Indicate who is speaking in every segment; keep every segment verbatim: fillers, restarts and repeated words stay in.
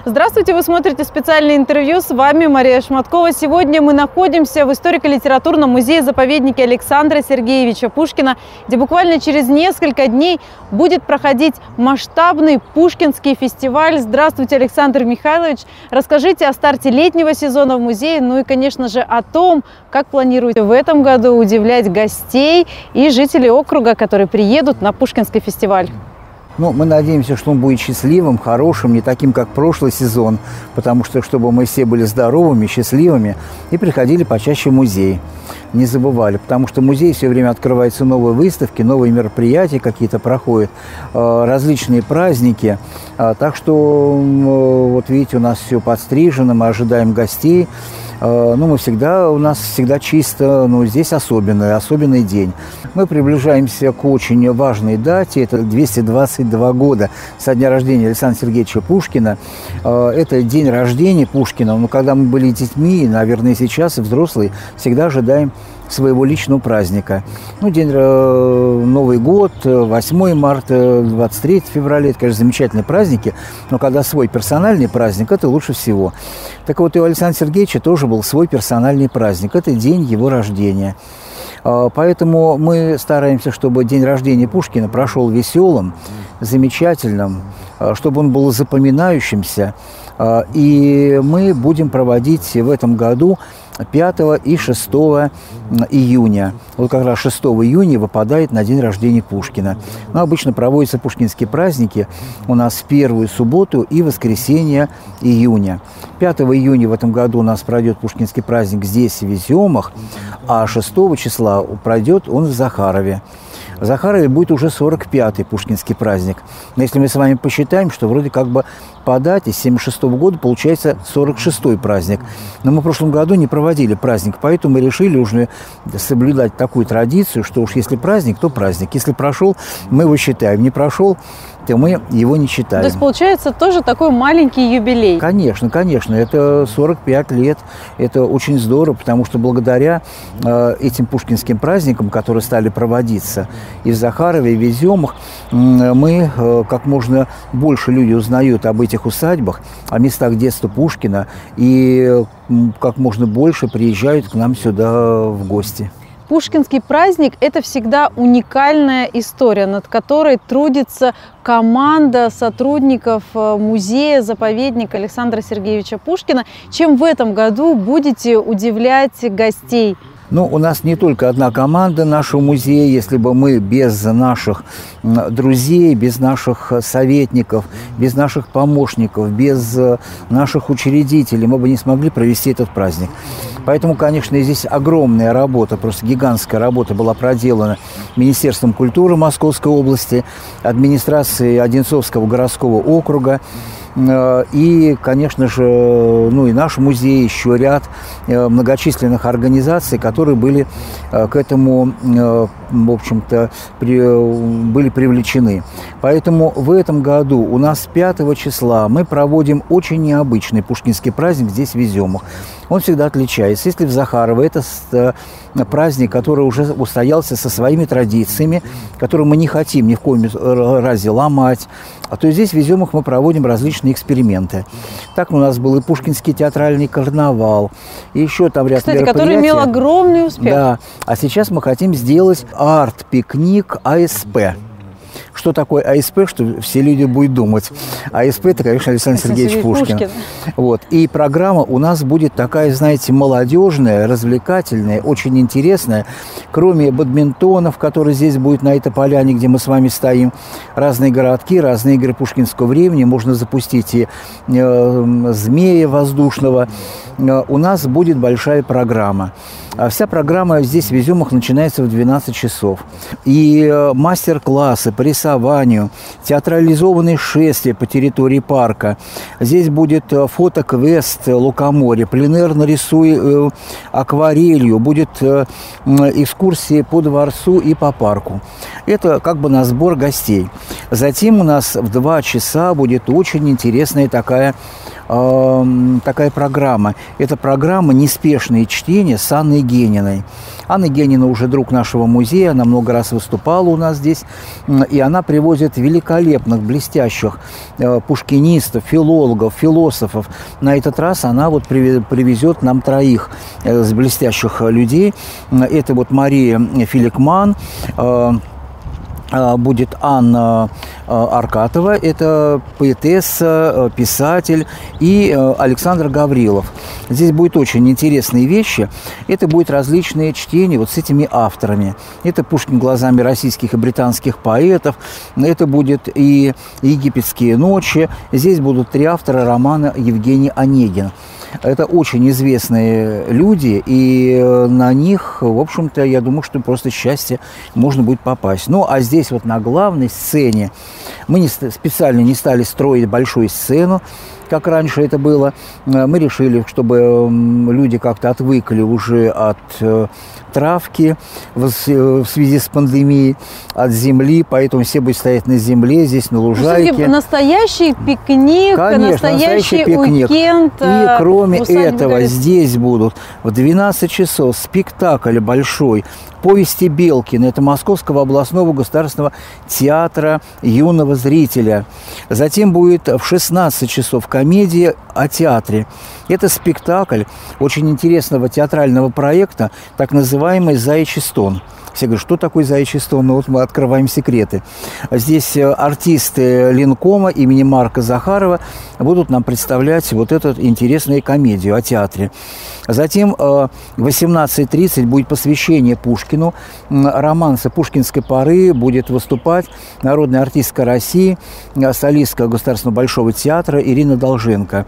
Speaker 1: Здравствуйте, вы смотрите специальное интервью. С вами Мария Шматкова. Сегодня мы находимся в историко-литературном музее-заповеднике Александра Сергеевича Пушкина, где буквально через несколько дней будет проходить масштабный Пушкинский фестиваль. Здравствуйте, Александр Михайлович. Расскажите о старте летнего сезона в музее, ну и, конечно же, о том, как планируете в этом году удивлять гостей и жителей округа, которые приедут на Пушкинский фестиваль.
Speaker 2: Ну, мы надеемся, что он будет счастливым, хорошим, не таким, как прошлый сезон, потому что, чтобы мы все были здоровыми, счастливыми и приходили почаще в музей, не забывали, потому что в музее все время открываются новые выставки, новые мероприятия какие-то проходят, различные праздники, так что, вот видите, у нас все подстрижено, мы ожидаем гостей. Ну, мы всегда, у нас всегда чисто, но здесь особенный, особенный день. Мы приближаемся к очень важной дате, это двести двадцать два года со дня рождения Александра Сергеевича Пушкина. Это день рождения Пушкина, но когда мы были детьми, наверное, сейчас и взрослые, всегда ожидаем своего личного праздника. Ну, день Новый год, восьмое марта, двадцать третье февраля, это, конечно, замечательные праздники, но когда свой персональный праздник, это лучше всего. Так вот, и у Александра Сергеевича тоже был свой персональный праздник, это день его рождения. Поэтому мы стараемся, чтобы день рождения Пушкина прошел веселым, замечательным, чтобы он был запоминающимся. И мы будем проводить в этом году пятого и шестого июня. Вот как раз шестого июня выпадает на день рождения Пушкина. Но обычно проводятся пушкинские праздники у нас в первую субботу и воскресенье июня. пятого июня в этом году у нас пройдет пушкинский праздник здесь, в Изюмах, а шестого числа пройдет он в Захарове. В Захарове будет уже сорок пятый пушкинский праздник. Но если мы с вами посчитаем, что вроде как бы по дате с семьдесят шестого года получается сорок шестой праздник. Но мы в прошлом году не проводили праздник, поэтому мы решили уже соблюдать такую традицию, что уж если праздник, то праздник. Если прошел, мы его считаем. Не прошел, то мы его не считаем.
Speaker 1: То есть получается тоже такой маленький юбилей?
Speaker 2: Конечно, конечно. Это сорок пять лет. Это очень здорово, потому что благодаря э, этим пушкинским праздникам, которые стали проводиться и в Захарове, и в Изюмах, э, мы, э, как можно больше люди узнают об этих усадьбах, о местах детства Пушкина, и э, как можно больше приезжают к нам сюда в гости.
Speaker 1: Пушкинский праздник – это всегда уникальная история, над которой трудится команда сотрудников музея-заповедника Александра Сергеевича Пушкина. Чем в этом году будете удивлять гостей?
Speaker 2: Ну, у нас не только одна команда нашего музея. Если бы мы без наших друзей, без наших советников, без наших помощников, без наших учредителей, мы бы не смогли провести этот праздник. Поэтому, конечно, здесь огромная работа, просто гигантская работа была проделана Министерством культуры Московской области, администрацией Одинцовского городского округа. И, конечно же, ну и наш музей, еще ряд многочисленных организаций, которые были к этому, в общем-то, были привлечены. Поэтому в этом году у нас пятого числа мы проводим очень необычный пушкинский праздник здесь, в Изюмах. Он всегда отличается. Если в Захарово это праздник, который уже устоялся со своими традициями, который мы не хотим ни в коем разе ломать, а то здесь в Изюмах мы проводим различные эксперименты. Так у нас был и Пушкинский театральный карнавал, и еще там ряд
Speaker 1: Кстати,
Speaker 2: мероприятий.
Speaker 1: который имел огромный успех.
Speaker 2: Да. А сейчас мы хотим сделать арт-пикник АСП. Что такое АСП, что все люди будут думать. АСП – это, конечно, Александр Сергеевич Пушкин. Пушкин. Вот. И программа у нас будет такая, знаете, молодежная, развлекательная, очень интересная. Кроме бадминтонов, которые здесь будут на этой поляне, где мы с вами стоим, разные городки, разные игры пушкинского времени. Можно запустить и э, змея воздушного. Э, у нас будет большая программа. А вся программа здесь, в Изюмах, начинается в двенадцать часов. И э, мастер-классы по рисованию, театрализованные шествия по территории парка. Здесь будет фото-квест «Лукоморье», пленэр «Нарисуй э, акварелью», будет э, экскурсии по дворцу и по парку. Это как бы на сбор гостей. Затем у нас в два часа будет очень интересная такая э, такая программа. Это программа «Неспешные чтения» с Анной Гениной. Анна Генина уже друг нашего музея, она много раз выступала у нас здесь, и она привозит великолепных, блестящих э, пушкинистов, филологов, философов. На этот раз она вот привезет нам троих э, блестящих людей. Это вот Мария Феликман, э, будет Анна Аркатова, это поэтесса, писатель, и Александр Гаврилов. Здесь будут очень интересные вещи. Это будут различные чтения вот с этими авторами. Это Пушкин глазами российских и британских поэтов. Это будет и «Египетские ночи». Здесь будут три автора романа Евгений Онегин. Это очень известные люди, и на них, в общем-то, я думаю, что просто счастье можно будет попасть. Ну, а здесь вот на главной сцене мы не, специально не стали строить большую сцену, как раньше это было. Мы решили, чтобы люди как-то отвыкли уже от э, травки в, в связи с пандемией, от земли, поэтому все будут стоять на земле, здесь на лужайке.
Speaker 1: Настоящий пикник,
Speaker 2: Конечно,
Speaker 1: настоящий, настоящий пикник. Уикенд.
Speaker 2: И кроме этого здесь будут в двенадцать часов спектакль большой «Повести Белкина». Это Московского областного государственного театра юного зрителя. Затем будет в шестнадцать часов комедия о театре. Это спектакль очень интересного театрального проекта, так называемый «Заячий стон». Все говорят, что такое «Заячий стон»? Ну вот мы открываем секреты. Здесь артисты Ленкома имени Марка Захарова будут нам представлять вот эту интересную комедию о театре. Затем в восемнадцать тридцать будет посвящение Пушкину. Романсы пушкинской поры будет выступать народная артистка России, солистка Государственного большого театра Ирина Долженко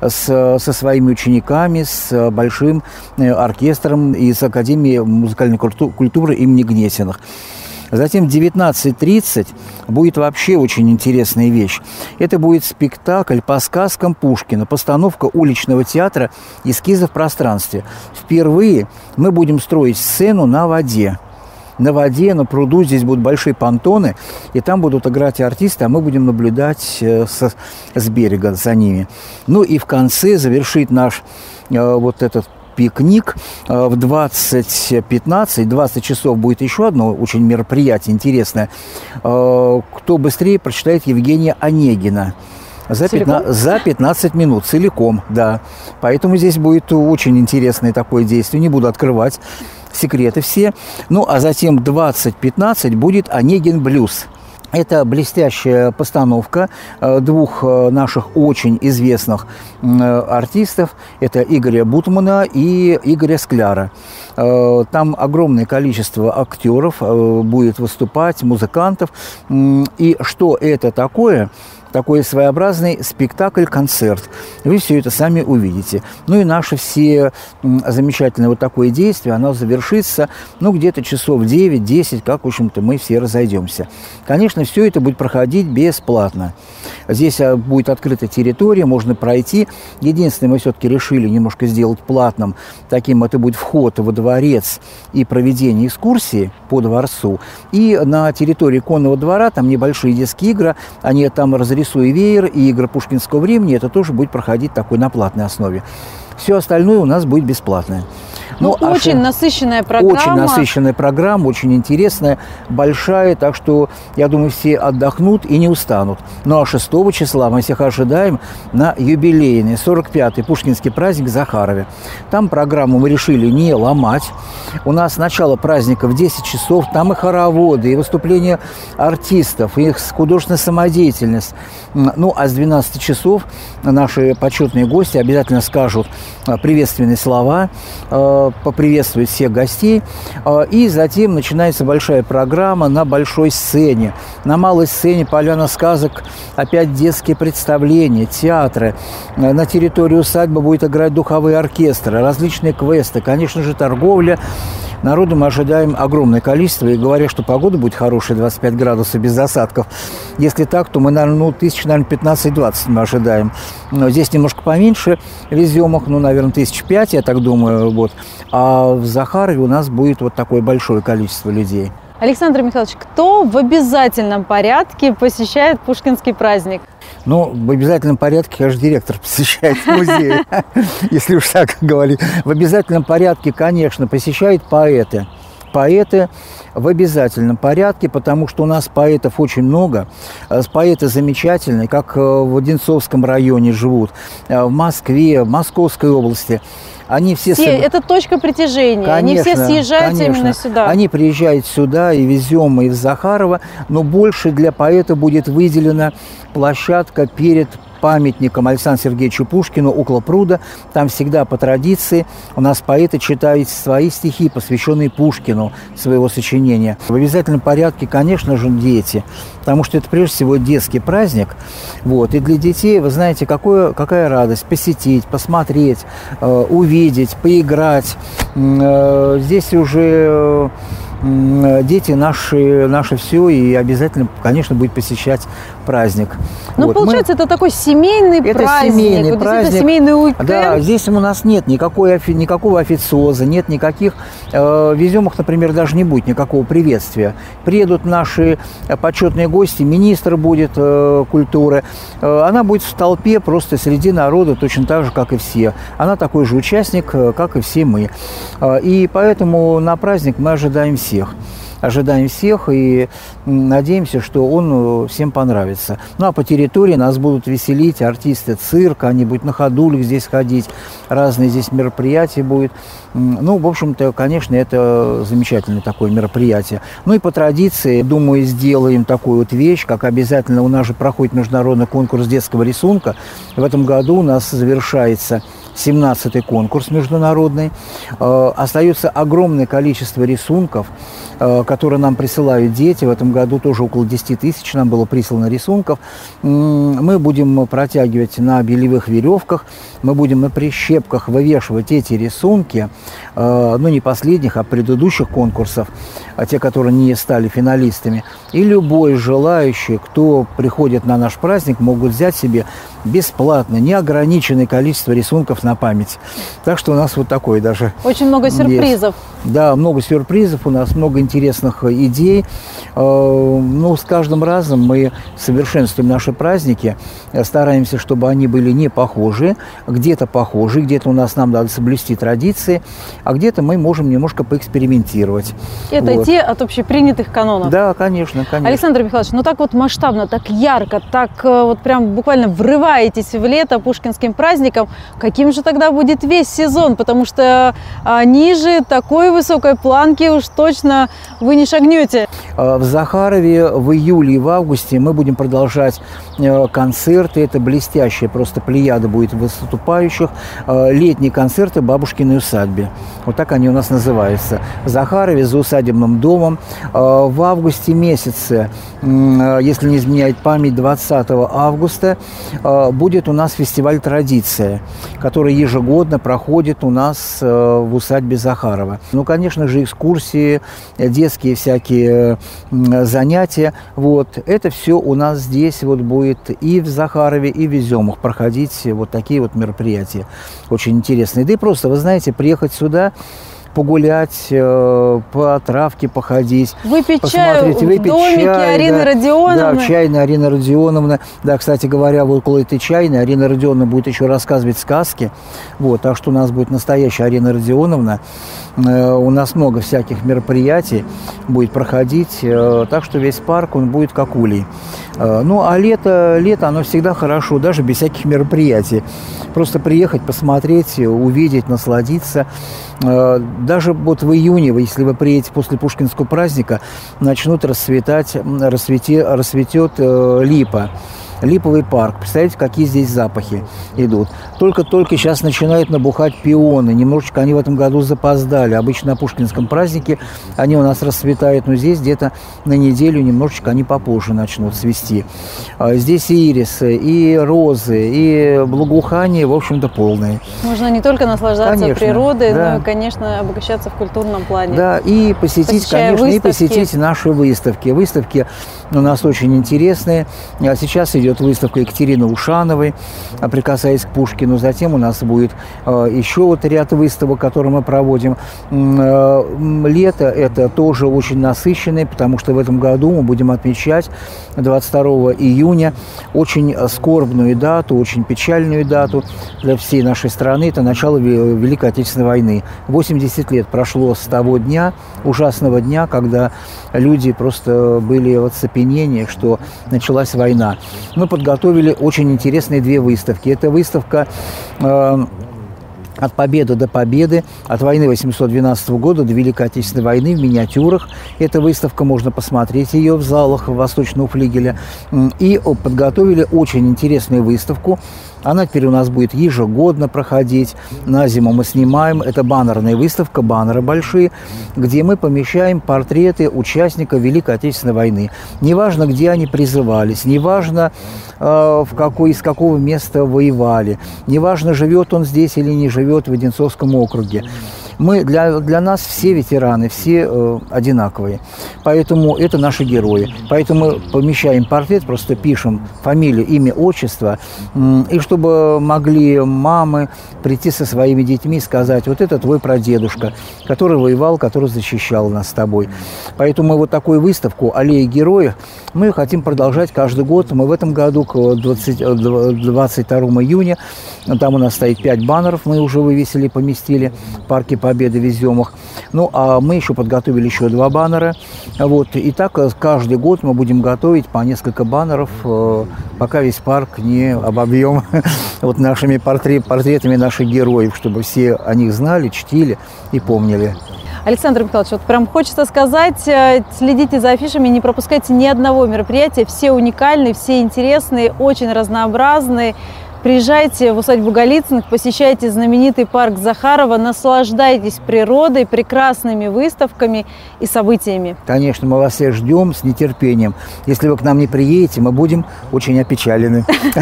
Speaker 2: с, со своими учениками, с большим оркестром из Академии музыкальной культуры имени Гнесиных. Затем в девятнадцать тридцать будет вообще очень интересная вещь. Это будет спектакль по сказкам Пушкина, постановка уличного театра «Эскизы в пространстве». Впервые мы будем строить сцену на воде. На воде, на пруду, здесь будут большие понтоны, и там будут играть артисты, а мы будем наблюдать с, с берега за ними. Ну и в конце завершит наш э, вот этот пикник в двадцать пятнадцать, двадцать часов будет еще одно очень мероприятие интересное. Кто быстрее прочитает Евгения Онегина. За, пятнадцать, за пятнадцать минут, целиком, да. Поэтому здесь будет очень интересное такое действие. Не буду открывать секреты все. Ну, а затем двадцать пятнадцать будет «Онегин блюз». Это блестящая постановка двух наших очень известных артистов. Это Игоря Бутмана и Игоря Скляра. Там огромное количество актеров будет выступать, музыкантов. И что это такое? Такой своеобразный спектакль-концерт. Вы все это сами увидите. Ну и наше все замечательное вот такое действие, оно завершится, ну, где-то часов девять-десять, как, в общем-то, мы все разойдемся. Конечно, все это будет проходить бесплатно. Здесь будет открыта территория, можно пройти. Единственное, мы все-таки решили немножко сделать платным, таким это будет вход во дворец и проведение экскурсии по дворцу. И на территории конного двора там небольшие детские игры, они там разрешены. «Рисуй веер» и игры пушкинского времени, это тоже будет проходить такой на платной основе. Все остальное у нас будет бесплатное.
Speaker 1: Ну, ну, очень а насыщенная программа.
Speaker 2: Очень насыщенная программа, очень интересная, большая, так что, я думаю, все отдохнут и не устанут. Ну, а шестого числа мы всех ожидаем на юбилейный сорок пятый пушкинский праздник в Захарове. Там программу мы решили не ломать. У нас начало праздника в десять часов, там и хороводы, и выступления артистов, и их художественная самодеятельность. Ну, а с двенадцати часов наши почетные гости обязательно скажут приветственные слова, поприветствовать всех гостей. И затем начинается большая программа на большой сцене. На малой сцене поляна сказок, опять детские представления, театры. На территории усадьбы будет играть духовые оркестры, различные квесты, конечно же, торговля. Народу мы ожидаем огромное количество, и говорят, что погода будет хорошая, двадцать пять градусов без осадков. Если так, то мы, наверное, ну, тысяч, наверное, пятнадцать-двадцать мы ожидаем. Но здесь немножко поменьше везем их, ну, наверное, тысяч пять, я так думаю, вот. А в Захарове у нас будет вот такое большое количество людей.
Speaker 1: Александр Михайлович, кто в обязательном порядке посещает Пушкинский праздник?
Speaker 2: Ну, в обязательном порядке, конечно, директор посещает музей, если уж так говорить. В обязательном порядке, конечно, посещают поэты. Поэты в обязательном порядке, потому что у нас поэтов очень много. Поэты замечательные, как в Одинцовском районе живут, в Москве, в Московской области. Они все,
Speaker 1: все соб... Это точка притяжения, конечно, они все съезжают конечно. Именно сюда.
Speaker 2: Они приезжают сюда, и везем, и в Захарова, но больше для поэта будет выделена площадка перед памятником Александру Сергеевичу Пушкину около пруда. Там всегда по традиции у нас поэты читают свои стихи, посвященные Пушкину, своего сочинения. В обязательном порядке, конечно же, дети, потому что это прежде всего детский праздник. Вот. И для детей, вы знаете, какое, какая радость посетить, посмотреть, э, увидеть, поиграть. Э, здесь уже... Дети наши, наше все, и обязательно, конечно, будет посещать праздник.
Speaker 1: Ну, вот. Получается, мы... это такой семейный
Speaker 2: это
Speaker 1: праздник.
Speaker 2: Семейный
Speaker 1: вот
Speaker 2: праздник.
Speaker 1: Это семейный уикенд.
Speaker 2: Да, здесь у нас нет никакой, никакого официоза, нет никаких... Э, везем их, например, даже не будет никакого приветствия. Приедут наши почетные гости, министр будет э, культуры. Э, она будет в толпе, просто среди народа, точно так же, как и все. Она такой же участник, как и все мы. Э, и поэтому на праздник мы ожидаем всех. всех. Ожидаем всех и надеемся, что он всем понравится. Ну, а по территории нас будут веселить артисты цирка, они будут на ходулях здесь ходить, разные здесь мероприятия будут. Ну, в общем-то, конечно, это замечательное такое мероприятие. Ну и по традиции, думаю, сделаем такую вот вещь, как обязательно у нас же проходит международный конкурс детского рисунка. В этом году у нас завершается семнадцатый конкурс международный. Э, остается огромное количество рисунков, э, которые нам присылают дети. В этом году тоже около десяти тысяч нам было прислано рисунков. Мы будем протягивать на белевых веревках, мы будем на прищепках вывешивать эти рисунки, э, ну не последних, а предыдущих конкурсов, а те, которые не стали финалистами. И любой желающий, кто приходит на наш праздник, могут взять себе бесплатно неограниченное количество рисунков на память. Так что у нас вот такое даже.
Speaker 1: Очень много сюрпризов.
Speaker 2: Есть. Да, много сюрпризов, у нас много интересных идей. Ну, с каждым разом мы совершенствуем наши праздники, стараемся, чтобы они были не похожи, где-то похожи, где-то у нас нам надо соблюсти традиции, а где-то мы можем немножко поэкспериментировать.
Speaker 1: Это вот. Идти от общепринятых канонов.
Speaker 2: Да, конечно, конечно.
Speaker 1: Александр Михайлович, ну так вот масштабно, так ярко, так вот прям буквально врываетесь в лето пушкинским праздником. Каким же тогда будет весь сезон? Потому что а, ниже такой высокой планки уж точно вы не шагнете.
Speaker 2: В Захарове в июле и в августе мы будем продолжать концерты. Это блестящая просто плеяда будет выступающих. Летние концерты в бабушкиной усадьбе. Вот так они у нас называются. В Захарове за усадебным домом. В августе месяце, если не изменяет память, двадцатого августа, будет у нас фестиваль «Традиция», который ежегодно проходит у нас в усадьбе Захарова. Ну, конечно же, экскурсии, детские всякие занятия. Вот. Это все у нас здесь вот будет и в Захарове, и в Изюмах проходить вот такие вот мероприятия. Очень интересные. Да и просто, вы знаете, приехать сюда, погулять, э, по травке походить.
Speaker 1: Выпить
Speaker 2: посмотреть,
Speaker 1: чай
Speaker 2: выпить
Speaker 1: в домике
Speaker 2: чай,
Speaker 1: Арины
Speaker 2: да,
Speaker 1: Родионовны.
Speaker 2: Да, в чайной Арины Родионовны. Да, кстати говоря, вот около этой чайной Арина Родионовна будет еще рассказывать сказки. Вот, так что у нас будет настоящая Арина Родионовна. Э, у нас много всяких мероприятий будет проходить. Э, так что весь парк, он будет как улей. Э, ну, а лето, лето, оно всегда хорошо, даже без всяких мероприятий. Просто приехать, посмотреть, увидеть, насладиться. Даже вот в июне, если вы приедете после Пушкинского праздника, начнут расцветать, расцвете, расцветет э, липа. Липовый парк. Представляете, какие здесь запахи идут. Только-только сейчас начинают набухать пионы. Немножечко они в этом году запоздали. Обычно на Пушкинском празднике они у нас расцветают, но здесь где-то на неделю немножечко они попозже начнут цвести. Здесь и ирисы, и розы, и благоухание, в общем-то, полное.
Speaker 1: Можно не только наслаждаться
Speaker 2: конечно,
Speaker 1: природой,
Speaker 2: да.
Speaker 1: но и, конечно, обогащаться в культурном плане.
Speaker 2: Да, и посетить,
Speaker 1: Посещая
Speaker 2: конечно,
Speaker 1: выставки.
Speaker 2: и посетить наши выставки. Выставки у нас очень интересные. Сейчас идет пройдет выставка Екатерины Ушановой, прикасаясь к Пушкину. Затем у нас будет еще вот ряд выставок, которые мы проводим. Лето это тоже очень насыщенное, потому что в этом году мы будем отмечать двадцать второго июня очень скорбную дату, очень печальную дату для всей нашей страны. Это начало Великой Отечественной войны. восемьдесят лет прошло с того дня, ужасного дня, когда люди просто были в оцепенении, что началась война. Мы подготовили очень интересные две выставки. Это выставка э, «От победы до победы», от войны восемьсот двенадцатого года до Великой Отечественной войны в миниатюрах. Эта выставка, можно посмотреть ее в залах Восточного флигеля. И подготовили очень интересную выставку. Она теперь у нас будет ежегодно проходить. На зиму мы снимаем. Это баннерная выставка, баннеры большие, где мы помещаем портреты участников Великой Отечественной войны. Неважно, где они призывались, неважно, э, в какой, из какого места воевали, неважно, живет он здесь или не живет в Одинцовском округе. Мы, для, для нас все ветераны, все э, одинаковые. Поэтому это наши герои. Поэтому мы помещаем портрет, просто пишем фамилию, имя, отчество. Э, и чтобы могли мамы прийти со своими детьми и сказать: вот это твой прадедушка, который воевал, который защищал нас с тобой. Поэтому мы вот такую выставку «Аллея героев» мы хотим продолжать каждый год. Мы в этом году к двадцать второго июня, там у нас стоит пять баннеров, мы уже вывесили, поместили в парке Победы, везем их. Ну, а мы еще подготовили еще два баннера. Вот. И так каждый год мы будем готовить по несколько баннеров, пока весь парк не обобьем вот нашими портретами наших героев, чтобы все о них знали, чтили и помнили.
Speaker 1: Александр Михайлович, вот прям хочется сказать, следите за афишами, не пропускайте ни одного мероприятия. Все уникальные, все интересные, очень разнообразные. Приезжайте в усадьбу Голицыных, посещайте знаменитый парк Захарова, наслаждайтесь природой, прекрасными выставками и событиями.
Speaker 2: Конечно, мы вас всех ждем с нетерпением. Если вы к нам не приедете, мы будем очень опечалены.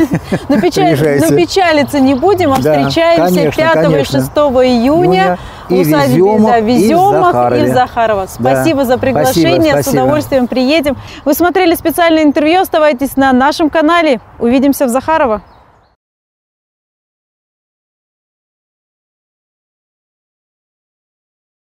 Speaker 1: Но печалиться не будем, а встречаемся пятого и шестого июня в усадьбе Веземах и в Захарова. Спасибо за приглашение, с удовольствием приедем. Вы смотрели специальное интервью, оставайтесь на нашем канале. Увидимся в Захарова.